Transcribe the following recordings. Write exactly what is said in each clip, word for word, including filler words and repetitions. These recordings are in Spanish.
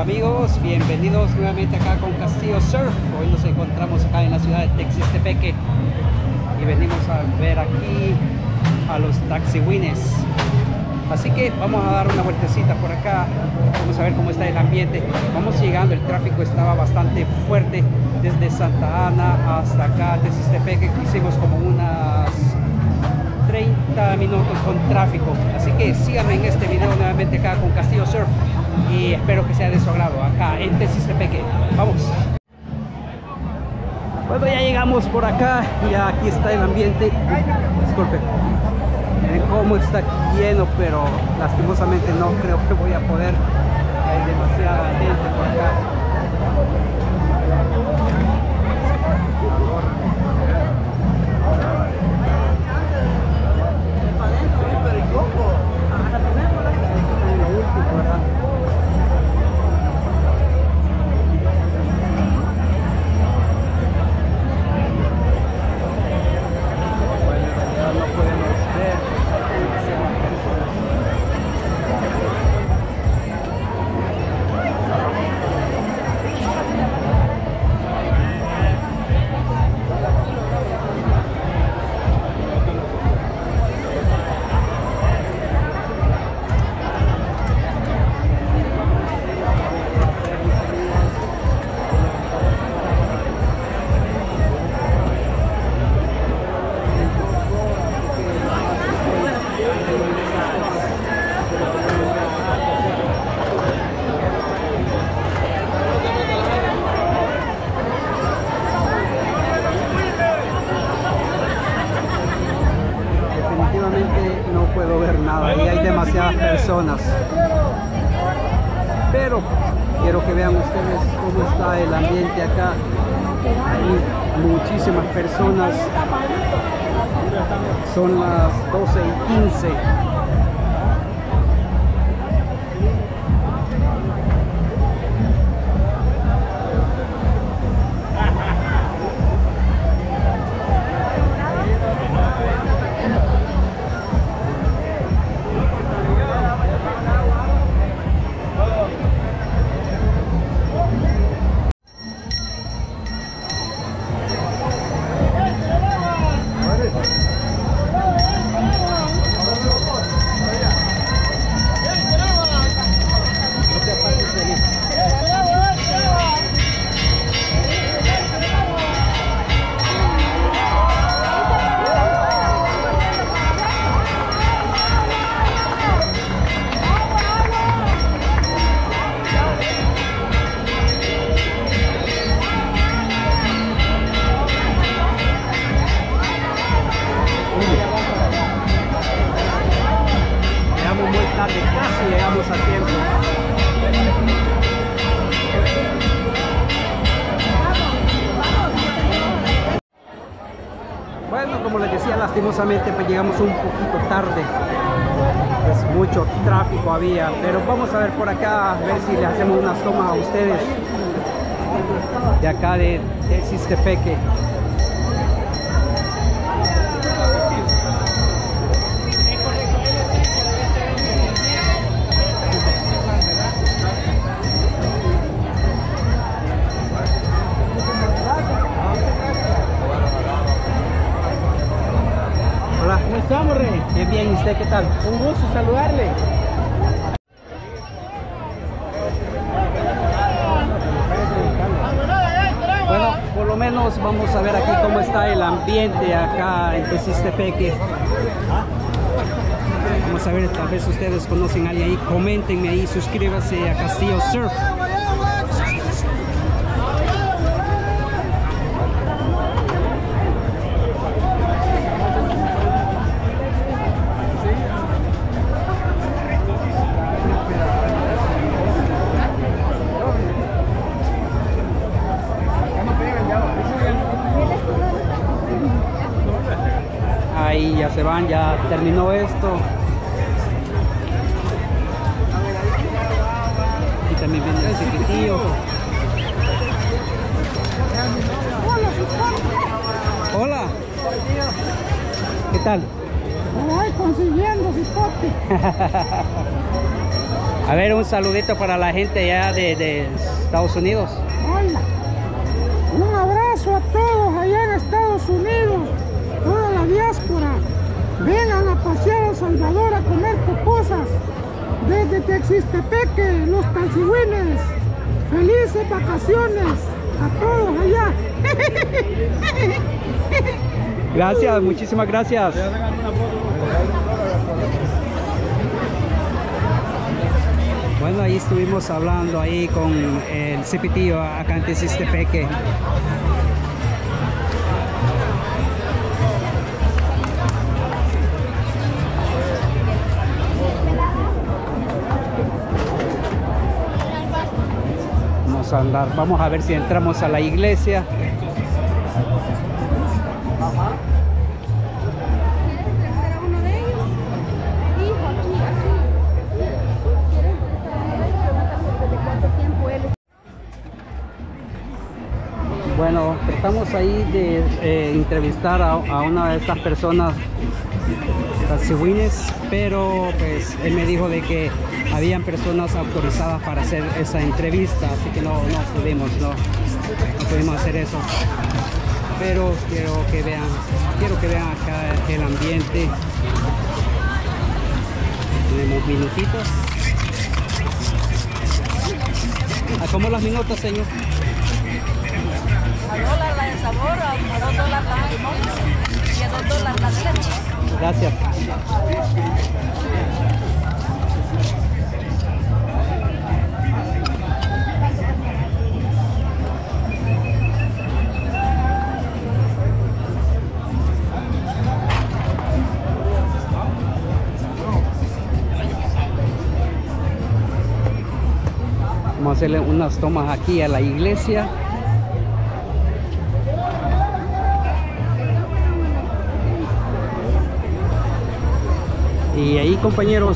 Hola amigos, bienvenidos nuevamente acá con Castillo Surf. Hoy nos encontramos acá en la ciudad de Texistepeque y venimos a ver aquí a los taxiwines. Así que vamos a dar una vueltecita por acá, vamos a ver cómo está el ambiente. Vamos llegando, el tráfico estaba bastante fuerte desde Santa Ana hasta acá Texistepeque. Hicimos como unas treinta minutos con tráfico, así que síganme en este video nuevamente acá con Castillo Surf y espero que sea de su agrado acá en Texistepeque. Vamos. Bueno, ya llegamos por acá y aquí está el ambiente. Disculpe, miren cómo está aquí lleno, pero lastimosamente no creo que voy a poder. Hay demasiada gente por acá. No puedo ver nada y hay demasiadas personas, pero quiero que vean ustedes cómo está el ambiente acá. Hay muchísimas personas, son las doce y quince. Casi llegamos a tiempo. Bueno, como les decía, lastimosamente pues llegamos un poquito tarde. Pues mucho tráfico había, pero vamos a ver por acá, a ver si le hacemos unas tomas a ustedes de acá de Texistepeque. ¿Cómo estamos, Rey? Bien, bien, ¿y usted qué tal? Un gusto saludarle. Bueno, por lo menos vamos a ver aquí cómo está el ambiente acá en Texistepeque. Vamos a ver, tal vez ustedes conocen a alguien ahí, coméntenme ahí, suscríbase a Castillo Surf. Ahí ya se van, ya terminó esto. Y también viene el secretillo. Hola. ¿Qué tal? Ay, consiguiendo cipote. A ver, un saludito para la gente allá de, de Estados Unidos. Hola. Un abrazo a todos allá en Estados Unidos, toda la diáspora. Vengan a pasear a El Salvador a comer pupusas desde Texiste-Peque, los Taxiwines. Felices vacaciones a todos allá. Gracias, muchísimas gracias. Bueno, ahí estuvimos hablando ahí con el Cipitío acá en Texiste-Peque. Vamos a andar, vamos a ver si entramos a la iglesia. Bueno, tratamos ahí de eh, entrevistar a, a una de estas personas taxiwines, pero pues él me dijo de que habían personas autorizadas para hacer esa entrevista, así que no, no pudimos, no, no pudimos hacer eso. Pero quiero que vean, quiero que vean acá el ambiente. Tenemos minutitos. ¿A cómo los minutos, señor? A dólar la de sabor, a dos dólares la de limón y a dos dólares la de leche. Gracias. Vamos a hacerle unas tomas aquí a la iglesia. Y ahí, compañeros,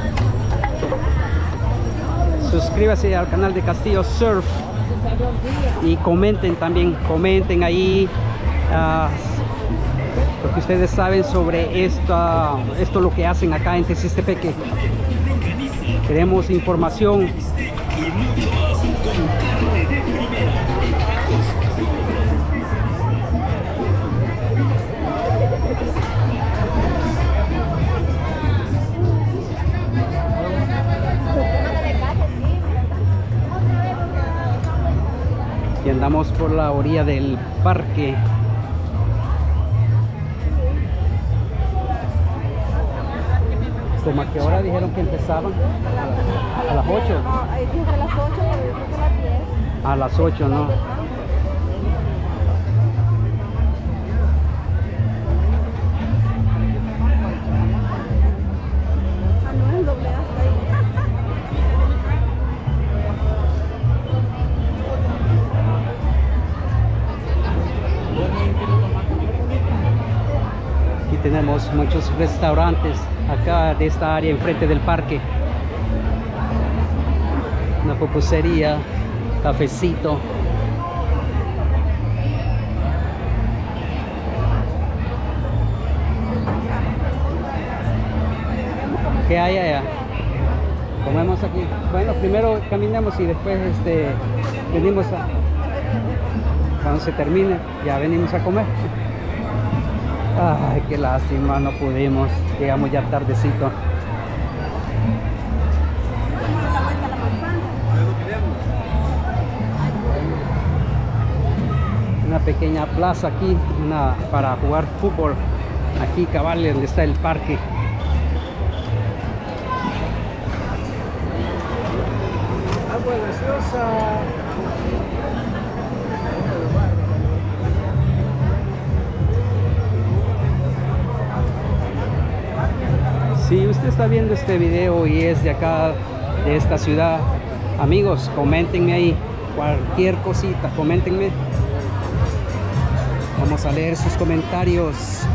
suscríbase al canal de Castillo Surf y comenten también, comenten ahí uh, lo que ustedes saben sobre esta, esto lo que hacen acá en Texiste-Peque. Queremos información. Y andamos por la orilla del parque. ¿Cómo a qué hora dijeron que empezaban? A las ocho. A las ocho, pero yo creo que a las diez. A las ocho, ¿no? Ah, no, el doble hasta ahí. Aquí tenemos muchos restaurantes acá de esta área enfrente del parque. Una pupusería, cafecito. ¿Qué hay allá? Comemos aquí. Bueno, primero caminamos y después este, venimos a... Cuando se termine, ya venimos a comer. Ay, qué lástima, no pudimos. Llegamos ya tardecito. Una pequeña plaza aquí, una para jugar fútbol. Aquí, cabal, donde está el parque. Agua gaseosa. Si usted está viendo este video y es de acá, de esta ciudad, amigos, coméntenme ahí cualquier cosita, coméntenme. Vamos a leer sus comentarios.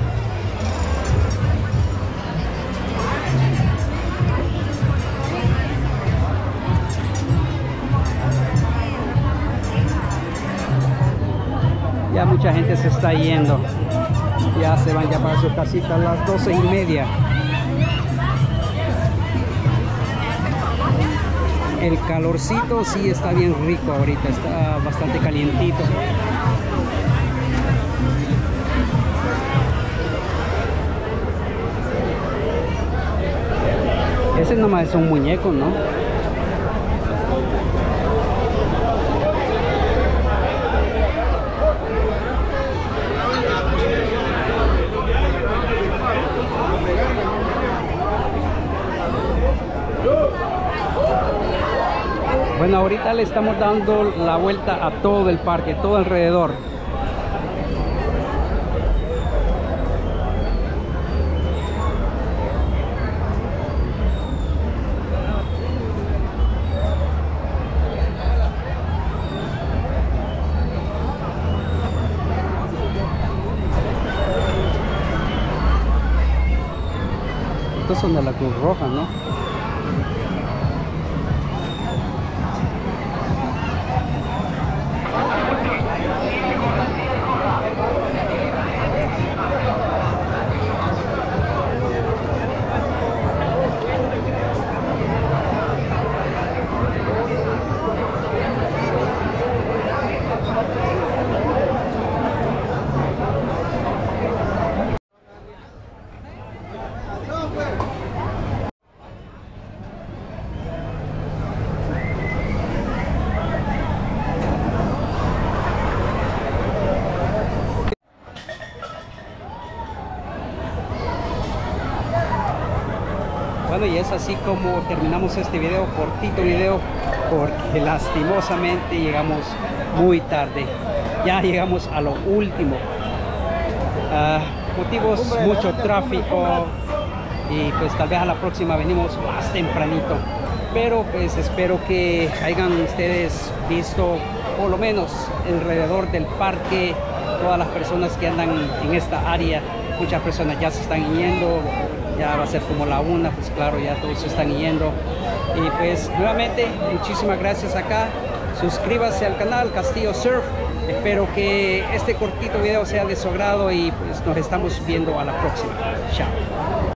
Ya mucha gente se está yendo. Ya se van ya para su casita a las doce y media. El calorcito sí está bien rico ahorita, está bastante calientito. Ese nomás es un muñeco, ¿no? Bueno, ahorita le estamos dando la vuelta a todo el parque, todo alrededor. Estos son de la Cruz Roja, ¿no? Bueno, y es así como terminamos este video, cortito video, porque lastimosamente llegamos muy tarde. Ya llegamos a lo último. Uh, motivos, mucho tráfico, y pues tal vez a la próxima venimos más tempranito. Pero pues espero que hayan ustedes visto por lo menos alrededor del parque, todas las personas que andan en esta área. Muchas personas ya se están yendo, ya va a ser como la una, pues claro, ya todos se están yendo. Y pues nuevamente, muchísimas gracias acá. Suscríbase al canal Castillo Surf. Espero que este cortito video sea de su agrado y pues nos estamos viendo a la próxima. Chao.